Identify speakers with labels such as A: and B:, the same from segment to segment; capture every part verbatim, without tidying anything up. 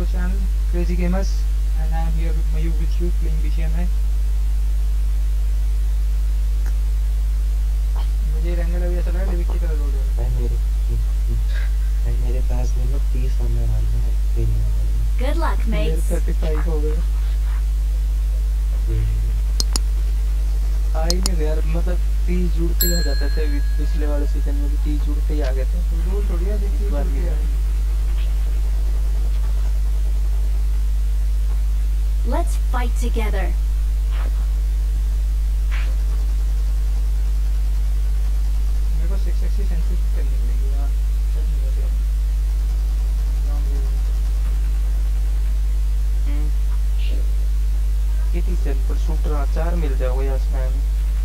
A: our channel Crazy Gamers, and I am here with Mayu with you playing B G M I. मुझे रंग लग ऐसा लगा लिविक की तरह रोड है
B: भाई मेरे भाई मेरे पास में लोग तीस होने वाले हैं खेलने वाले।
C: Good luck, mates.
A: पैंतीस हो गए। आई नहीं यार, मतलब तीस जुड़ते ही आ जाते थे। पिछले वाले सीजन में भी तीस जुड़ते ही आ गए थे। तो रूल थोड़ी है देखिए बार भी।
C: Let's fight together.
A: मेरे को सिक्स एक्स सेंसिटिव करनी पड़ेगी यार। चल नहीं रहा हम्म कितनी सेल पर शूटर चार मिल जाओगे यार इसमें।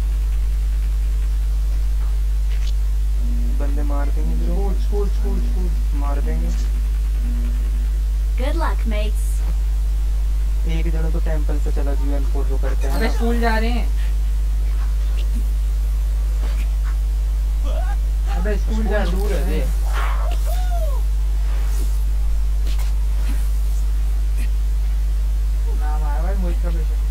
A: बंदे मार देंगे स्कूल स्कूल स्कूल स्कूल मार देंगे।
C: Good luck, mates.
A: एक जगह तो टेंपल पे चला जी एन फोर जो करते हैं। अबे स्कूल जा रहे हैं। अबे स्कूल जा दूर है रे। ना मार भाई मुझे का बेटा।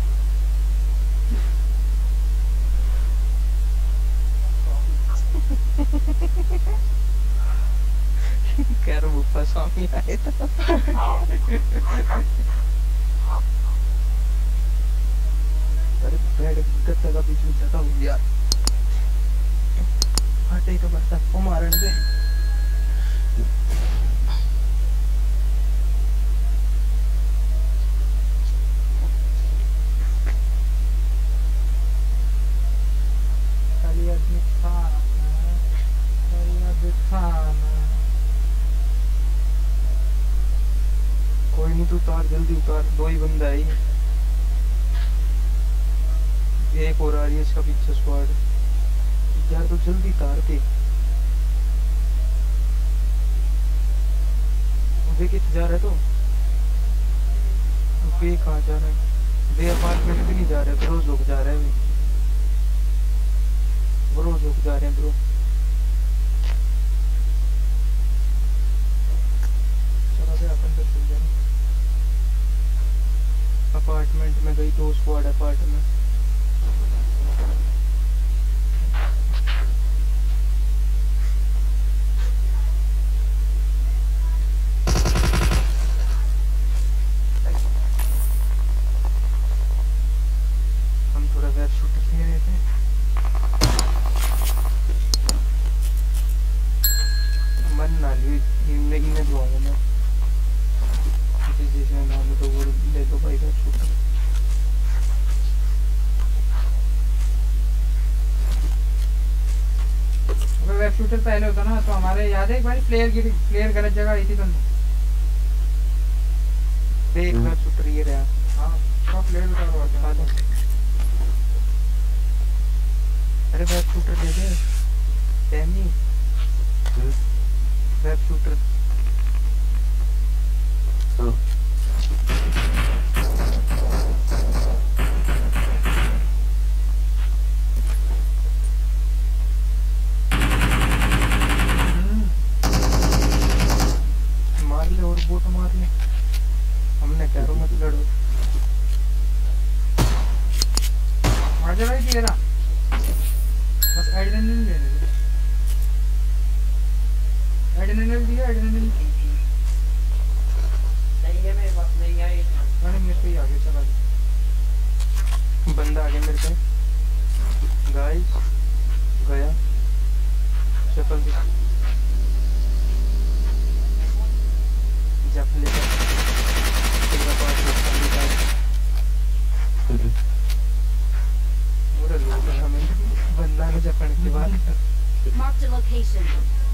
A: कैर मुफ्ता स्वामी आए था। अरे बैड गत्ता का बीच में जाता हूँ यार। हटे तो बरसा को मारने दे। खाली आदमी खाना खाली आदमी खाना। कोई नहीं तू उतार जल्दी उतार। दो ही बंदा है ही। एक और आ रही है इसका पीछे स्क्वाड यार। तो जल्दी तार के वे कित जा रहे तो वे कहाँ जा रहे हैं। वे अपार्टमेंट भी नहीं जा रहे। ब्रोज लोग जा रहे हैं। ब्रोज लोग जा रहे हैं ब्रो। चलो वे अपन तो चल जाए। अपार्टमेंट में गई दो स्क्वाड अपार्टमेंट। शूटर पहले होता ना तो हमारे याद है एक बार प्लेयर गिरी प्लेयर गलत जगह आई थी तुमने देख ना शूटर ये रहा। हां तो प्लेयर उतार हुआ था। अरे बैक शूटर दे दे टैमी बैक शूटर।
B: तो
A: हमने कह मत लड़ो। मजा भाई तेरा बस एड्रेनलिन लेने दे। एड्रेनलिन दिया एड्रेनलिन नहीं है मेरे पास नहीं है। मैंने मेरे पे आ गया चला गया बंदा आगे मेरे पे गाइस गया शफल दे जब ले बंदा ने जपने के बाद
C: Marked a location.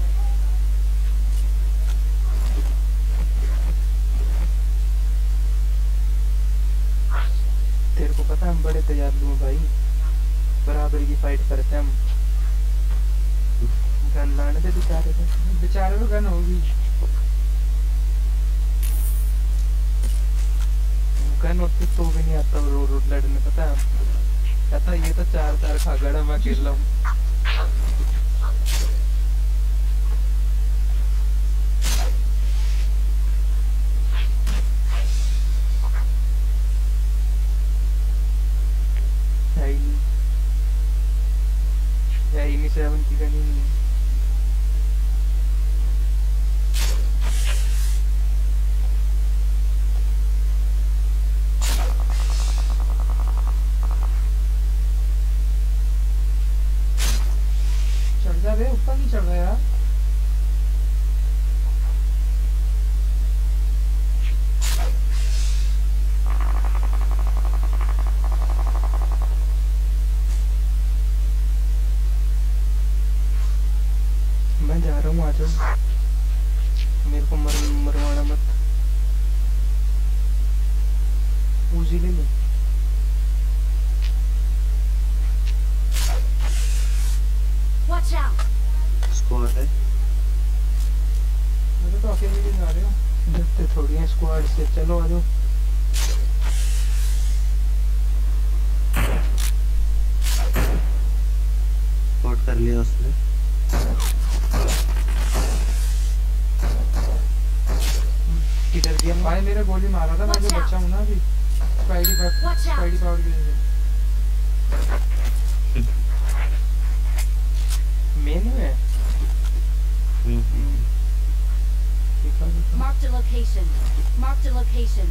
A: तेरे को पता हम बड़े तैयार लोग भाई। बराबर की फाइट करते हैं हम। गन लाने दे बेचारे को। बेचारे को गन होगी। गन होती तो भी नहीं आता रो रो लड़ने। पता है कहता ये तो चार चार खा गड़ा मैं अकेला हूँ। गन ही नहीं है। चढ़ जा बे, ऊपर नहीं चढ़ रहा यार। मैं जा रहा हूँ, आ जाओ, मेरे को मर मरवाना मत। उजी ले लो।
C: Watch out!
B: स्क्वाड है।
A: मैं तो अकेले भी जा रहे हो, डरते थोड़ी हैं स्क्वाड से। चलो आ जाओ।
B: स्पॉट कर लिया उसने।
A: किधर दिया भाई? मेरे गोली मारा था, मैं जो
C: Watch out!
A: बच्चा हूँ ना अभी, Spidey power,
C: Watch out!
A: Spidey power की वजह से। मेन में
B: हम्म
A: देखा देखा।
C: Marked a location. Marked a location.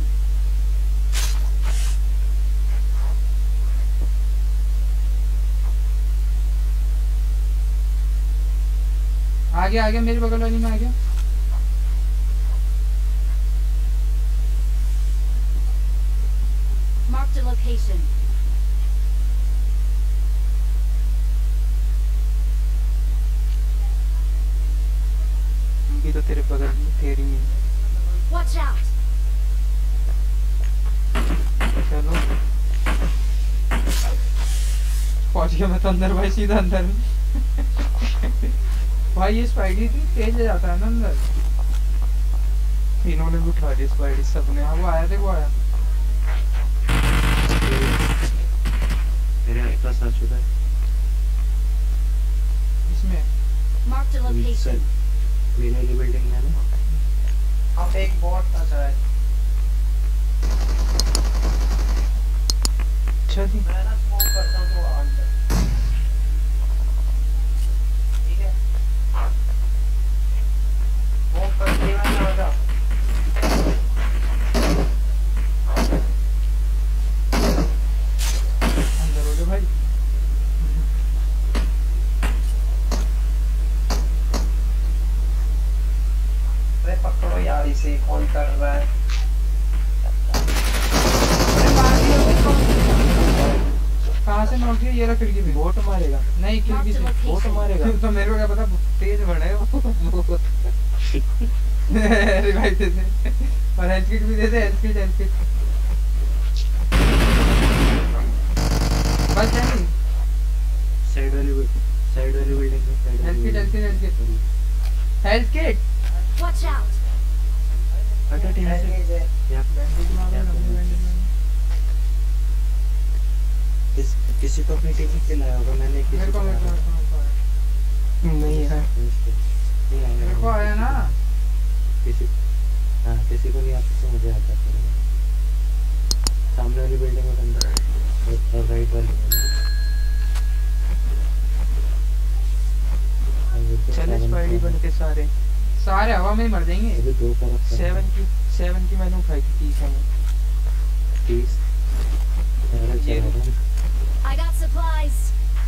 A: आ गया आ गया, मेरी बगल वाली में आ गया।
C: Marked a location.
A: भी तो तेरे बगल में, तेरी में।
C: Watch out!
A: चलो पहुंच गया मैं तो अंदर भाई, सीधा अंदर। भाई ये स्पाइडी इतनी तेज जाता है ना अंदर। इन्होंने भी उठा ली स्पाइडी सबने। हाँ वो आया थे, वो आया।
B: मेरे आसपास आ चुका है।
A: इसमें
C: Marked a location.
B: मेरे वाली बिल्डिंग में ना।
D: अब एक बॉट था शायद।
A: अच्छा जी।
D: मैं ना स्मोक करता हूँ तो अंदर। ठीक है। स्मोक करके मैं आ जा।
A: अंदर हो जाओ भाई।
D: अरे पकड़ो यार इसे, कौन कर रहा है?
A: कहाँ से नॉक किया? ये रहा खिड़की में।
B: बोट मारेगा।
A: नहीं खिड़की से
B: बोट मारेगा।
A: तो मेरे को क्या पता, तेज बड़ा है वो। रिवाइव दे दे और हेल्थ किट भी दे दे। हेल्थ किट हेल्थ किट बस है नहीं।
B: साइड वाली साइड वाली बिल्डिंग में। Side
A: health kit health kit health kit health kit.
C: Watch out!
B: हटा टीम से।
D: बैंडेज है।
B: या
A: बैंडेज मारो, लंबी बैंडेज मारो।
B: किस किसी को अपनी टीम से लाया होगा। मैंने किसी
A: मेरे को मेरे को मेरे को मेरे को आया। नहीं है,
B: नहीं आया।
A: मेरे को आया ना।
B: किसी हाँ किसी को नहीं आता तो मुझे आता है। सामने वाली बिल्डिंग में बंदा है और राइट वाली में।
A: चले स्पाइडी बन के सारे सारे हवा में ही मर जाएंगे।
B: अभी दो तरफ
A: सेवन की सेवन की मैंने उठाई थी। तीस है
B: तीस। अरे
A: ये
B: चलो
C: I got supplies.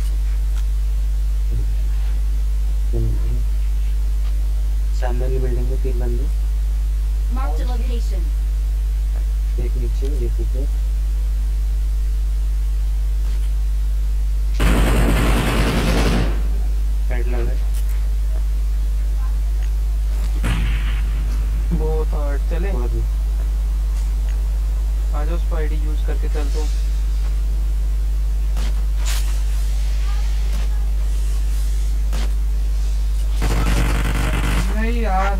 B: सामने वाली बिल्डिंग में तीन बंदे।
C: Marked a location.
B: एक नीचे एक ऊपर। हेड लगा है।
A: बहुत हार्ड। चले
B: और भी।
A: आ जाओ, स्पाइडी यूज करके चल दो। नहीं यार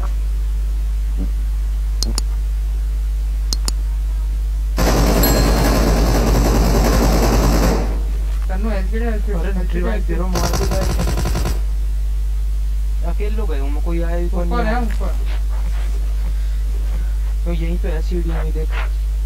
A: Tannu health kit health kit.
B: अरे रिवाइव दे रहा हूँ, मार के जाए।
A: अकेले लोग गए हूँ, कोई आया ही तो
D: ऊपर है
A: नहीं।
D: ऊपर।
A: तो यहीं पे है सीढ़ियों में, देख।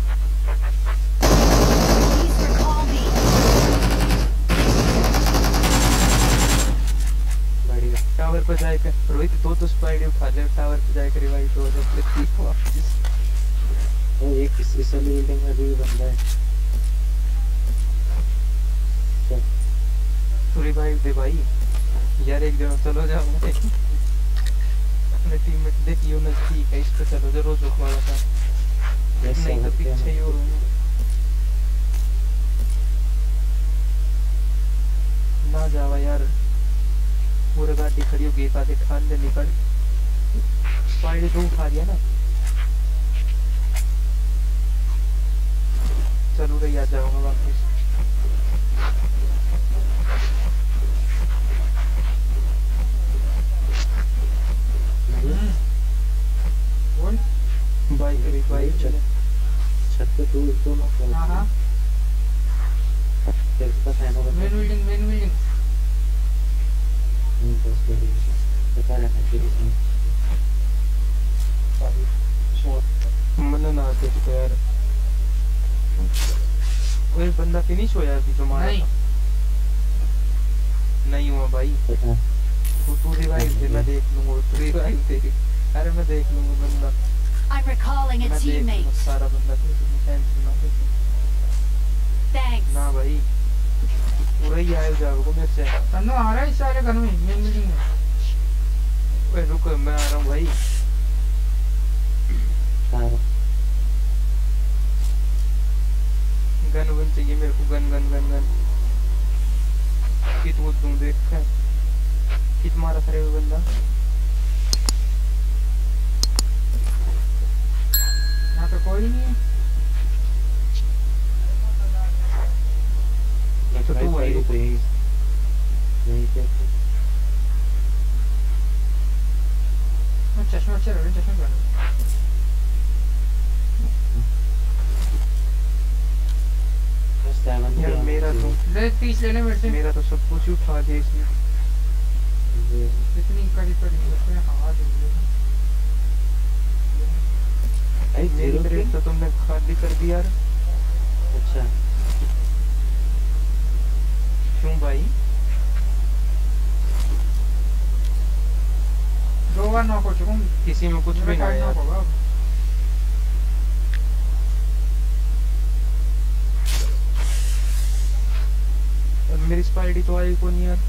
C: Please recall me.
A: टावर पर जाकर रोहित दो दो स्पाइडर उठा ले, टावर पर जाकर रिवाइव हो जाए ठीक वापस।
B: वो एक इस इस वाली बिल्डिंग में भी बंदा है। चल
A: तो रिवाइव दे भाई यार, एक जगह चलो जाओ अपने टीममेट देख यूनस ठीक है, इस पे चलो जो रोज रुकवा था, नहीं तो पीछे ही हो ना जावा यार, पूरे गाड़ी खड़ी होगी एक आधे खान ले निकल स्पाइडर तो उठा दिया ना। चलो रे आ जाऊंगा वापस।
D: बोल
A: बाइक रे बाइक चले
B: छत पे तू तो ना कर।
D: हां हां
B: तेरे पास है ना
D: मेन बिल्डिंग मेन बिल्डिंग
B: नहीं बस बड़ी बता रहा है तेरी से
A: मन ना आते तो यार। कोई बंदा फिनिश हो यार अभी जो मारा
D: नहीं
A: था। नहीं हुआ भाई,
B: पता
A: तू तू रिवाइव दे, मैं देख लूंगा, तू रिवाइव दे। अरे मैं देख लूंगा बंदा,
C: I'm recalling a
A: मैं देख लूंगा
C: teammate.
A: सारा बंदा देख लूंगा, टेंशन ना ले।
C: Thanks.
A: ना भाई पूरा ही आया जाओगे मेरे से।
D: तन्नो आ रहा है इस वाले घर में मेन बिल्डिंग में।
A: ओए रुक मैं आ रहा हूँ भाई।
B: सारा
A: गन वन चाहिए मेरे को, गन गन गन गन कित वो तुम देख कित मारा था रे वो बंदा।
D: यहाँ पे कोई नहीं है।
A: तो तू वही
B: पे यहीं पे
D: मैं चश्मा अच्छा रहा चश्मा पहन।
B: बस सेवन
A: यार मेरा तो
D: ले तीस ले ले मेरे से।
A: मेरा तो सब कुछ ही उठा दिया इसने।
D: इतनी कड़ी कड़ी उसमें हवा दे दी।
B: भाई
A: मेरी
B: जीरो
A: ब्रेक तो तुमने खाली कर दी यार।
B: अच्छा
A: क्यों भाई?
D: दो बार नॉक हो चुका हूँ।
A: किसी में कुछ भी ना है यार।
D: होगा
A: और मेरी स्पाइडी तो आई को नहीं यार।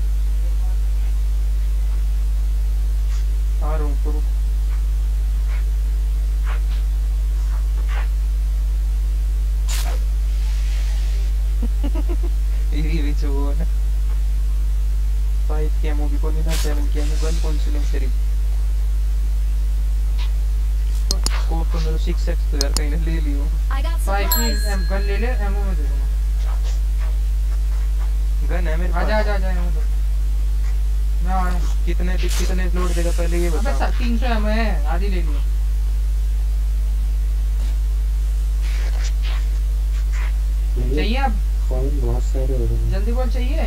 A: आ रहा हूँ करो। ये भी जो वो है फाइव की एमओ भी कोनी ना, सेवन की एमओ गन कौन सी लूं तेरी? स्कोप तो मेरा सिक्स एक्स तो यार कहीं ने ले लियो।
C: I got
D: फाइव की
C: supplies.
D: एम गन ले ले एमओ में दे दूंगा।
A: गन है मेरे पास।
D: आजा आजा आजा एमओ दे। मैं आ रहा हूँ।
A: कितने कितने लोड देगा पहले ये
D: अबे
A: बता।
D: तीन सौ एमओ है, आधी ले लियो। चाहिए अब?
B: कॉइन बहुत सारे हो रहे हैं।
D: जल्दी बोल चाहिए।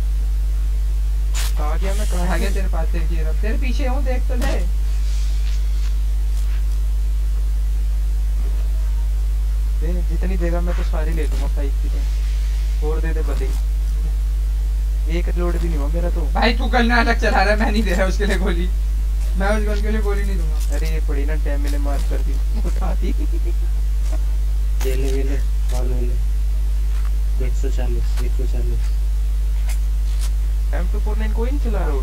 A: आ गया मैं कहां
D: आ गया तेरे पास, तेरे की तरफ तेरे पीछे हूँ, देख तो ले।
A: दे जितनी देगा मैं तो सारी ले लूंगा फाइव की तो। और दे दे भले ही। एक लोड भी नहीं हुआ मेरा तो।
D: भाई तू गन अलग चला रहा है, मैं नहीं दे रहा उसके लिए गोली। मैं उस गन के लिए गोली नहीं दूंगा।
A: अरे ये पड़ी ना टैम मैंने मार कर दी उठा दी।
B: ले ले ले ले और ले ले एक सौ चालीस एक सौ चालीस
A: एम टू फोर्टी नाइन कोई नहीं चला रहा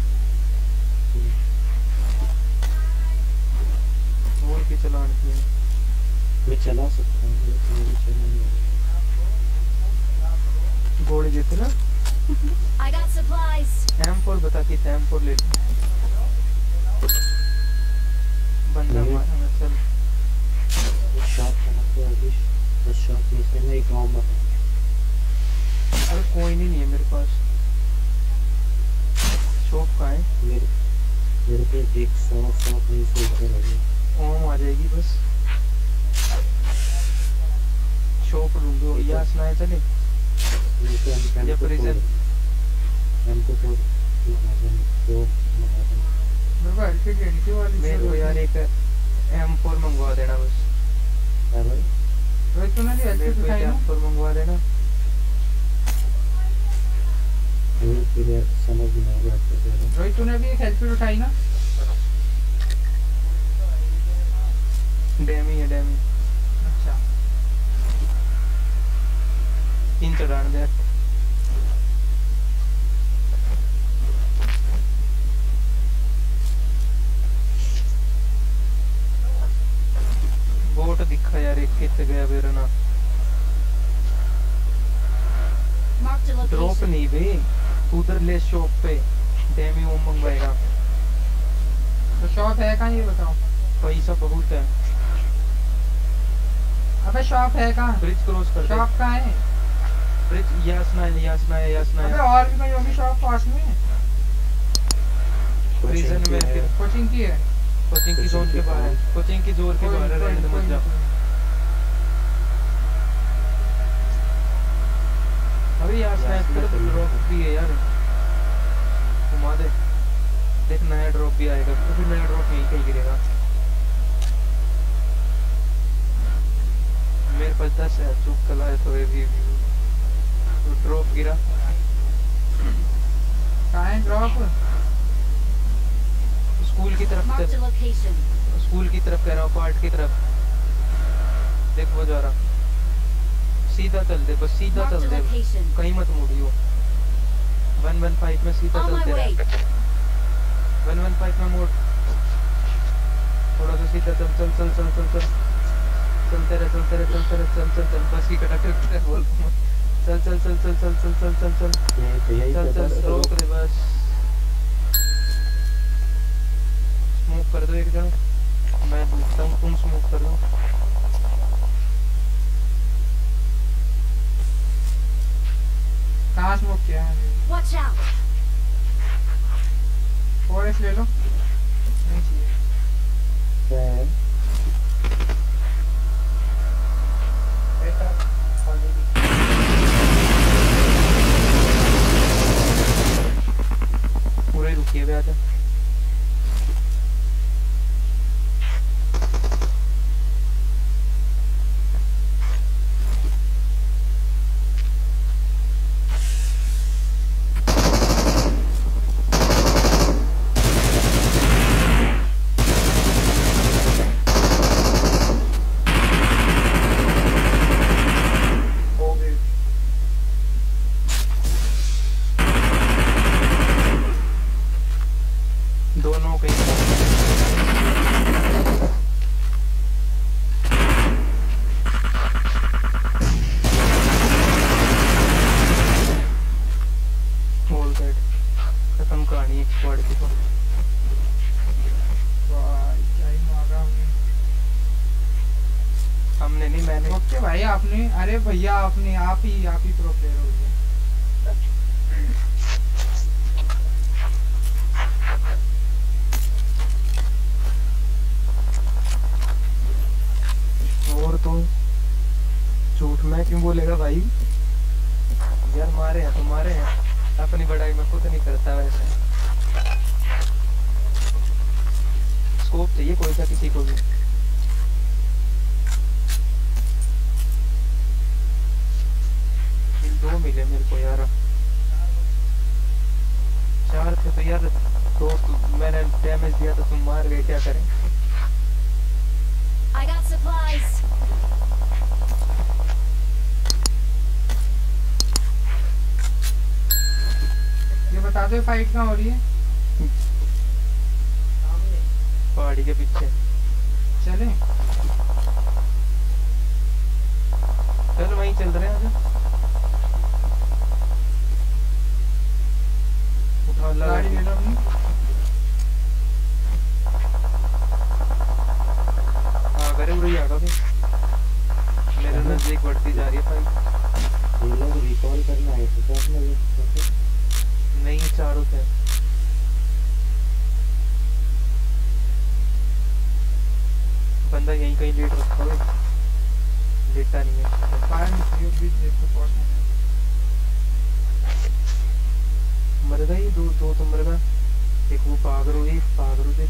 A: और की चलान की है।
B: मैं चला सकता हूँ मैं चला नहीं।
A: गोली देते ना।
C: I got supplies.
A: M four बता कि एम फोर ले लो। बंदा
B: नहीं।
A: मारा मैं चल।
B: शॉट करा तो अभी बस शॉट में से मैं एक गाँव में
A: अरे कोई नहीं, नहीं है मेरे पास। शॉप कहाँ है?
B: मेरे मेरे पे एक सौ सौ कहीं से ऊपर है ये।
A: ओम आ जाएगी बस। शॉप ढूंढो या सुनाए चले
B: मेरे पे एम
A: या प्रिजन।
B: एम को तो लगा दें तो लगा दें।
D: मेरे को एलपी ट्वेंटी वाली
A: मेरे को यार एक एम फोर मंगवा देना बस।
B: क्या भाई
D: रोहित, तूने भी
A: मेरे
D: एलपी
A: को एक
D: दिखाई ना?
A: एम फोर मंगवा देना।
B: ये फिर समझ नहीं आ रहा क्या कह रहा है।
D: रोहित तूने भी एक हेल्थ किट उठाई ना?
A: डैमी है डैमी।
D: अच्छा
A: तीन चढ़ान दे। बोट दिखा यार एक कित गया मेरा ना।
C: Marked a
A: drop
C: location.
A: नहीं बे, उधर ले शॉप पे डैमी वो मंगवाएगा।
D: तो शॉप है कहाँ ये बताओ?
A: पैसा बहुत है।
D: अबे शॉप है कहाँ?
A: ब्रिज क्रॉस कर दे।
D: शॉप कहाँ है?
A: ब्रिज यासना है यासना है यासना
D: अबे
A: है।
D: और भी कहीं होगी शॉप पास में?
A: प्रिजन में फिर
D: कोचिंग की है?
A: कोचिंग की जोन के बाहर है। कोचिंग की जोर के बाहर है। रहने दे मत जा। अभी यासना है फिर ड्रॉप भी है यार। घुमा दे। देख नया ड्रॉप भी आएगा। तो फिर नया ड्रॉप यहीं कहीं गिरेगा। मेरे पास दस है चुप कला है तो ये भी तो ड्रॉप गिरा।
D: कहाँ है ड्रॉप?
A: स्कूल की तरफ
C: Marked a
A: चल।
C: location.
A: स्कूल की तरफ कह रहा हूँ पार्ट की तरफ। देख वो जा रहा। सीधा चल दे बस सीधा
C: Marked
A: चल
C: a
A: दे।
C: location.
A: कहीं मत मुड़ियो। वन वन फाइव में सीधा
C: On my
A: चलते
C: way.
A: रहे। वन वन फाइव में मोड़। थोड़ा सा सीधा चल चल चल चल चल चल। चलते रहे चलते रहे चलते रहे चल चल चल बस की कटा बोल चल चल चल चल चल चल चल चल चल
B: यही तो यही
A: चल
B: तो
A: चल
B: बस
A: रोक दे बस। स्मोक कर दो एक जन। मैं पूछता हूँ तुम स्मोक कर दो।
D: कहाँ स्मोक किया है?
C: Watch out.
D: फोर एस ले लो। नहीं चाहिए।
B: क्या है?
A: पूरे रुकिए हुए आजा। दोनों कहीं ऑल दैट खत्म कहानी एक स्क्वाड की। तो
D: वाह क्या ही मारा हमने।
A: हमने नहीं मैंने।
D: ओके भाई आपने, अरे भैया आपने, आप ही आप ही प्रो प्लेयर हो गए।
A: और तो झूठ मैं क्यों बोलेगा भाई यार। मारे हैं तो मारे हैं। अपनी बड़ाई में खुद नहीं करता वैसे। स्कोप चाहिए कोई सा किसी को भी। दो मिले मेरे को यार। चार थे तो यार दो मैंने डैमेज दिया तो तुम मार गए। क्या करें?
C: I got supplies.
D: ये बता दो फाइट कहाँ हो रही है?
A: पहाड़ी के पीछे।
D: चले
A: चल वहीं चल रहे हैं। आजा उठा ला
D: गाड़ी ले लो अपनी।
A: हाँ करे उड़ी आगा भी। मेरे नजदीक बढ़ती जा रही है फाइट।
B: ये लोग रिकॉल करना आए थे क्या अपने लोग?
A: नहीं चारों थे। बंदा यहीं कहीं लेट रखा हुआ है। लेटा नहीं है।
D: फायर यू भी देखो पॉट में।
A: मर गई दो दो तो मर गया। एक वो पागरो एक पागरो देख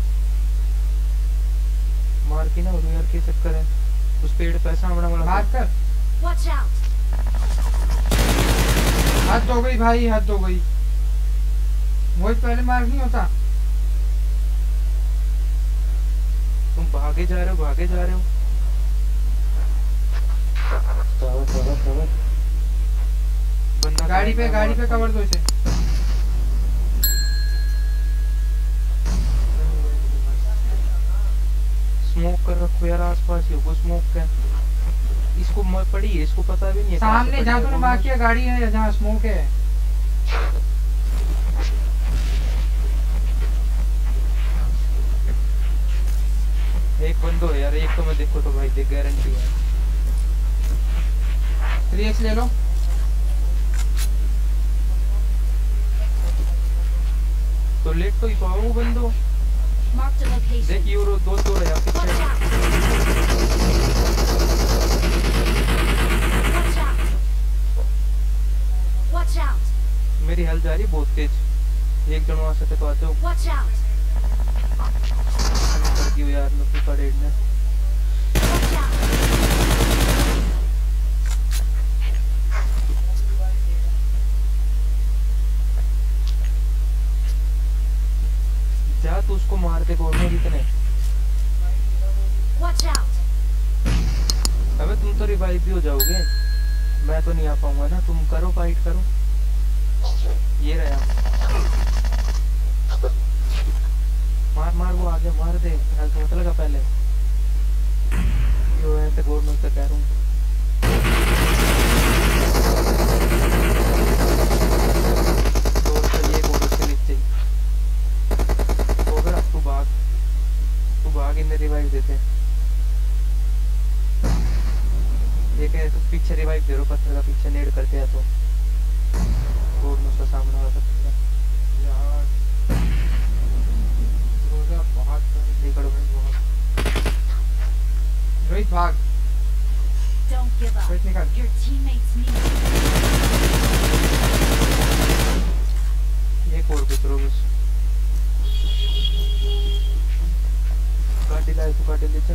A: मार के ना। और यार क्या चक्कर है उस पेड़ पे सामने वाला।
D: मार कर।
C: Watch out.
D: हद हो गई भाई, हद हो गई। मुझे पहले मार्क नहीं होता।
A: तुम भागे जा रहे हो, भागे जा रहे हो।
B: Cover cover cover.
A: बंदा
D: गाड़ी पे, गाड़ी पे कवर दो इसे।
A: स्मोक कर रखो यार, आसपास ही हो स्मोक का। इसको म- पड़ी है, इसको पता भी नहीं है कहाँ से
D: सामने
A: पड़ी
D: जहाँ
A: है
D: तूने
A: bomb।
D: मार्क किया गाड़ी है, जहाँ स्मोक है।
A: एक बंदो है यार, एक तो मैं देखो तो भाई देख गारंटी है।
D: थ्री एक्स ले लो।
A: तो लेट तो ही पाओ वो बंदो।
C: Marked a location.
A: देख यूरो दो दो है यहाँ
C: Watch
A: पीछे।
C: out. Watch out. Watch out.
A: मेरी हेल्थ जा रही है बहुत तेज। एक जन वहाँ से तो आ जाओ।
C: Watch out.
A: कर दियो यार मैं फुका रेड ने।
C: Watch out.
A: जा तू उसको मार दे गोल में कितने।
C: Watch out.
A: अबे तुम तो रिवाइव भी हो जाओगे, मैं तो नहीं आ पाऊंगा ना। तुम करो फाइट करो। ये रहा, मार मार वो आगे मार दे। हेल्थ मत लगा पहले। यो ऐसे गोल में तो कह रहा हूँ। दोस्त ये गोल उसके नीचे ही। हो गया, तू भाग, तू भाग, इन्हें रिवाइव देते। ये कह तू पीछे रिवाइव दे रो, पत्थर का पीछे नेड करते हैं तो गोल में उसका सामना हो सकता है।
D: यार रोजा बहुत
A: निकलो
D: बहुत। रोहित भाग।
C: Don't give up.
D: रोहित निकल।
C: Your teammates need you.
A: एक और कुछ बस। गाड़ी लाए तो गाड़ी ले जा।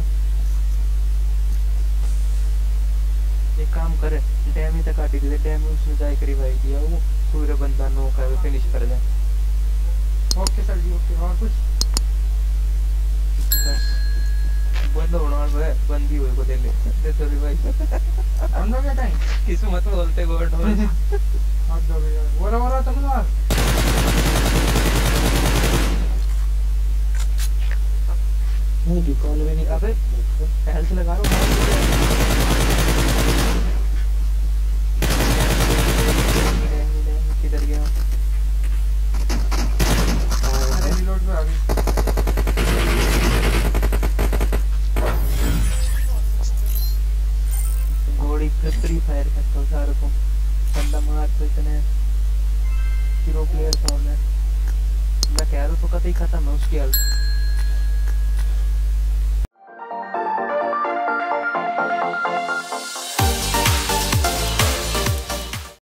A: एक काम करे, डैम ही तक गाड़ी ले, डैम में उसने जाए करीब आई दिया वो पूरा बंदा नो का वो फिनिश कर दे।
D: Okay sir ji, okay. और कुछ?
A: बस बंद होना और है, बंदी हुई को दे ले दे तो रिवाइव।
D: बंद हो गया टाइम।
A: किस्मत बोलते गोड हो।
D: हाथ दो भैया। वो रहा वो रहा तुम मार।
B: नहीं रिकॉल में नहीं।
A: अबे हेल्थ लगा रो। किधर गया?
D: अरे रिलोड पे आ गई।
A: गोली फ्री फायर करता हूँ सारे को। बंदा मार तो इतने हीरो प्लेयर था मैं। मैं कह रहा हूँ तो कतई खत्म है उसकी हेल्थ।